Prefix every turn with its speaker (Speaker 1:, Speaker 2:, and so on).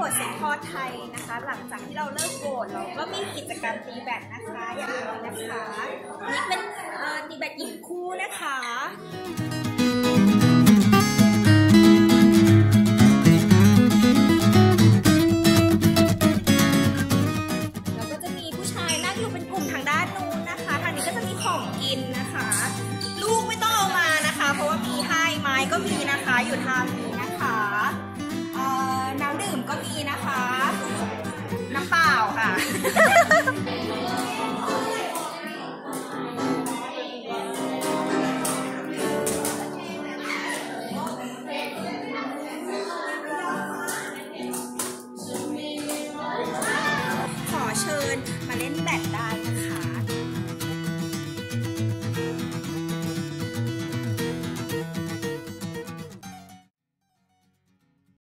Speaker 1: วดเซ็นต์พอลไทยนะคะหลังจากที่เราเลิกโหวตเราก็มีกิจกรรมตีแบดนะคะอย่างนี้นะคะนี่เป็นตีแบดหญิงคู่นะคะ